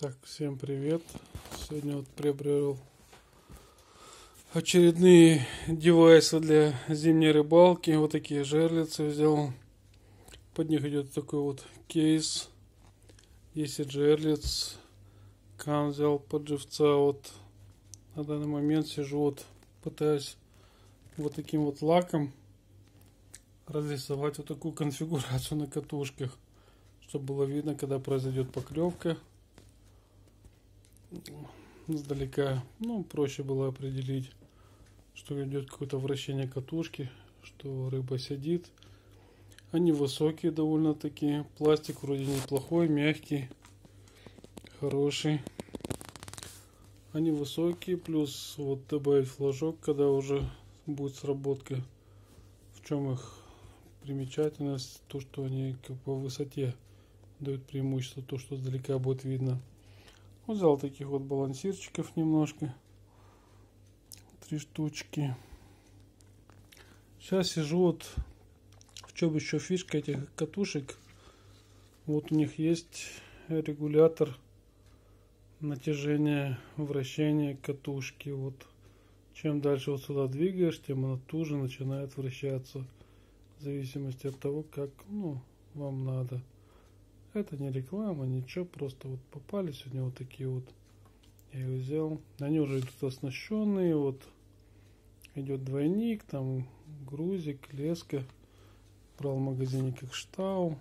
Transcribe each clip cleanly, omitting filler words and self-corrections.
Так, всем привет. Сегодня вот приобрел очередные девайсы для зимней рыбалки. Вот такие жерлицы взял. Под них идет такой вот кейс. 10 жерлиц. Кан взял под живца. Вот на данный момент сижу вот, пытаюсь вот таким вот лаком разрисовать вот такую конфигурацию на катушках, чтобы было видно, когда произойдет поклевка. Издалека, проще было определить, что идет какое-то вращение катушки, что рыба сидит. Они высокие довольно-таки. Пластик вроде неплохой, мягкий, хороший. Они высокие, плюс вот добавить флажок, когда уже будет сработка. В чем их примечательность? То, что они по высоте дают преимущество, то, что издалека будет видно. Взял таких вот балансирчиков немножко. 3 штучки. Сейчас сижу вот. В чем еще фишка этих катушек? Вот у них есть регулятор натяжения, вращения катушки. Вот чем дальше вот сюда двигаешь, тем она туже начинает вращаться. В зависимости от того, как вам надо. Это не реклама, ничего, просто вот попали сегодня вот такие вот. Я их взял. Они уже идут оснащенные. Вот идет двойник, там грузик, леска. Брал в магазине как Штау.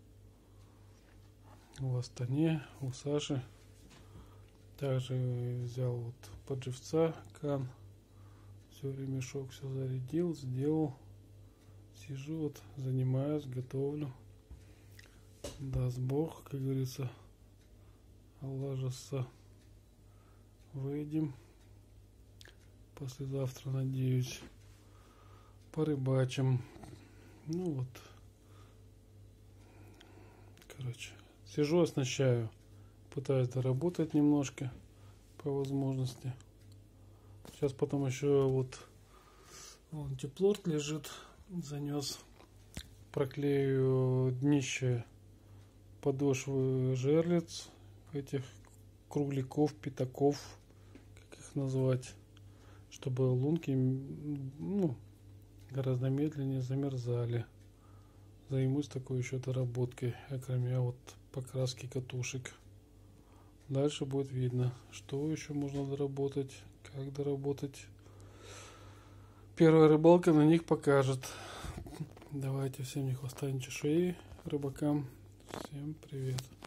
В Астане, у Саши. Также взял вот под живца Кан. Все, ремешок все зарядил, сделал. Сижу вот, занимаюсь, готовлю. Даст Бог, как говорится, Аллажаса, выйдем. Послезавтра, надеюсь, порыбачим. Сижу, оснащаю. Пытаюсь доработать немножко по возможности. Сейчас потом еще вот вон теплорд лежит, занес. Проклею днище подошвы жерлиц, этих кругляков, пятаков, как их назвать, чтобы лунки гораздо медленнее замерзали. Займусь такой еще доработкой, кроме вот покраски катушек. Дальше будет видно, что еще можно доработать, как доработать. Первая рыбалка на них покажет. Давайте, всем не хвоста, ни чешуи рыбакам. Всем привет.